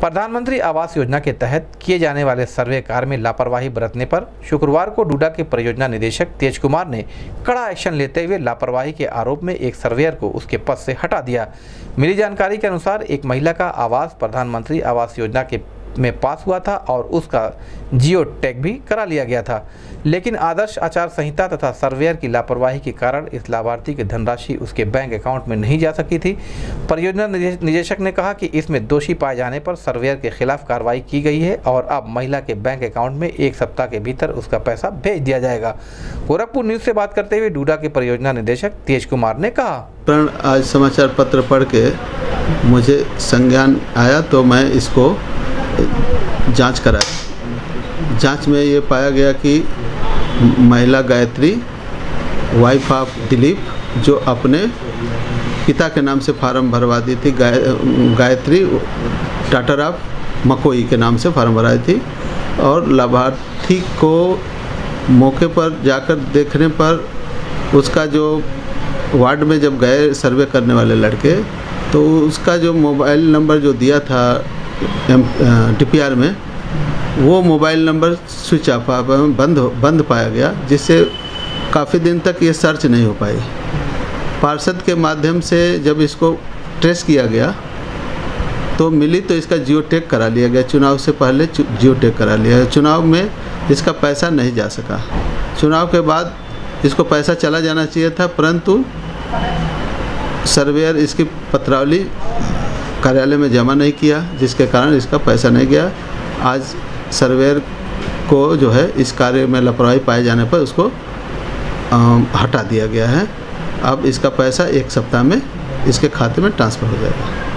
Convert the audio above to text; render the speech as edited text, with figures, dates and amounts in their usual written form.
प्रधानमंत्री आवास योजना के तहत किए जाने वाले सर्वे कार्य में लापरवाही बरतने पर शुक्रवार को डूडा के परियोजना निदेशक तेज कुमार ने कड़ा एक्शन लेते हुए लापरवाही के आरोप में एक सर्वेयर को उसके पद से हटा दिया। मिली जानकारी के अनुसार एक महिला का आवास प्रधानमंत्री आवास योजना के में पास हुआ था और उसका जियो टैग भी करा लिया गया था, लेकिन आदर्श आचार संहिता तथा सर्वेयर की लापरवाही के कारण इस लाभार्थी की धनराशि उसके बैंक अकाउंट में नहीं जा सकी थी। परियोजना निदेशक ने कहा कि इसमें दोषी पाए जाने पर सर्वेयर के खिलाफ कार्रवाई की गई है और अब महिला के बैंक अकाउंट में 1 सप्ताह के भीतर उसका पैसा भेज दिया जाएगा। गोरखपुर न्यूज से बात करते हुए डूडा के परियोजना निदेशक तेज कुमार ने कहा, आज समाचार पत्र पढ़ के मुझे संज्ञान आया तो मैं इसको जांच कराया। जांच में ये पाया गया कि महिला गायत्री वाइफ ऑफ दिलीप जो अपने पिता के नाम से फार्म भरवा दी थी, गायत्री टाटर ऑफ मकोई के नाम से फार्म भराई थी, और लाभार्थी को मौके पर जाकर देखने पर उसका जो वार्ड में जब गए सर्वे करने वाले लड़के, तो उसका जो मोबाइल नंबर जो दिया था DPR में, वो मोबाइल नंबर स्विच ऑफ बंद पाया गया, जिससे काफ़ी दिन तक ये सर्च नहीं हो पाई। पार्षद के माध्यम से जब इसको ट्रेस किया गया तो मिली, तो इसका जियो टैग करा लिया गया। चुनाव से पहले जियो टैग करा लिया। चुनाव में इसका पैसा नहीं जा सका। चुनाव के बाद इसको पैसा चला जाना चाहिए था, परंतु सर्वेयर इसकी पत्रावली कार्यालय में जमा नहीं किया, जिसके कारण इसका पैसा नहीं गया। आज सर्वेयर को जो है इस कार्य में लापरवाही पाए जाने पर उसको हटा दिया गया है। अब इसका पैसा 1 सप्ताह में इसके खाते में ट्रांसफ़र हो जाएगा।